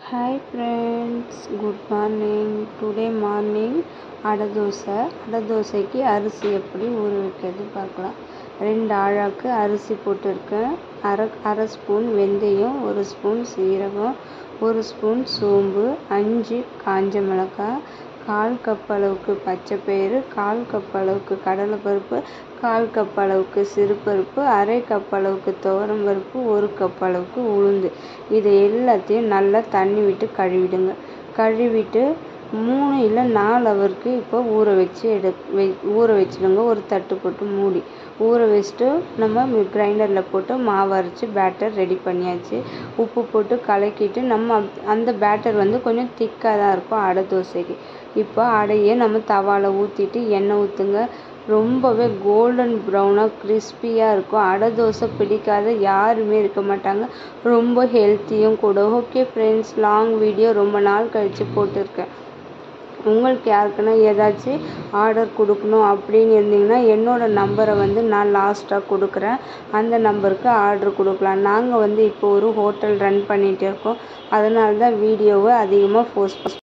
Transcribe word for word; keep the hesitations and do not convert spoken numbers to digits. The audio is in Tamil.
Hi friends, good morning. Today morning அடை தோசை அடை தோசைக்கு அரிசி எப்படி ஊற வைக்கிறது பார்க்கலாம். ரெண்டு ஆழாக்கு அரிசி போட்டிருக்கேன். அரை அரை ஸ்பூன் வெந்தயம், ஒரு ஸ்பூன் சீரகம், ஒரு ஸ்பூன் சோம்பு, அஞ்சு காஞ்ச மிளகாய், கால் கப் அளவுக்கு பச்சைப்பயிறு, கால் கப் அளவுக்கு கடலைப்பருப்பு, கால் கப் அளவுக்கு சிறுபருப்பு, அரை கப் அளவுக்கு துவரம் பருப்பு, ஒரு கப் அளவுக்கு உளுந்து. இதை எல்லாத்தையும் நல்லா தண்ணி விட்டு கழுவிடுங்க. கழுவிட்டு மூணு இல்லை நாலு ஹவருக்கு இப்போ ஊற வச்சு எடு வை ஊற வச்சுடுங்க. ஒரு தட்டு போட்டு மூடி ஊற வச்சுட்டு நம்ம கிரைண்டரில் போட்டு மாவு அரைச்சி பேட்டர் ரெடி பண்ணியாச்சு. உப்பு போட்டு கலக்கிட்டு நம்ம அந்த பேட்டர் வந்து கொஞ்சம் திக்காக தான் இருக்கும் அடை தோசைக்கு. இப்போ அடையை நம்ம தவாவில் ஊற்றிட்டு எண்ணெய் ஊற்றுங்க. ரொம்பவே கோல்டன் ப்ரௌனாக கிறிஸ்பியாக இருக்கும். அடை தோசை பிடிக்காத யாருமே இருக்க மாட்டாங்க. ரொம்ப ஹெல்த்தியும் கூட. ஓகே ஃப்ரெண்ட்ஸ், லாங் வீடியோ ரொம்ப நாள் கழித்து போட்டிருக்கேன். உங்களுக்கு யாருக்குன்னா ஏதாச்சும் ஆர்டர் கொடுக்கணும் அப்படின்னு இருந்தீங்கன்னா என்னோடய நம்பரை வந்து நான் லாஸ்ட்டாக கொடுக்குறேன். அந்த நம்பருக்கு ஆர்டர் கொடுக்கலாம். நாங்கள் வந்து இப்போ ஒரு ஹோட்டல் ரன் பண்ணிகிட்டு இருக்கோம். அதனால தான் வீடியோவை அதிகமாக போஸ்ட்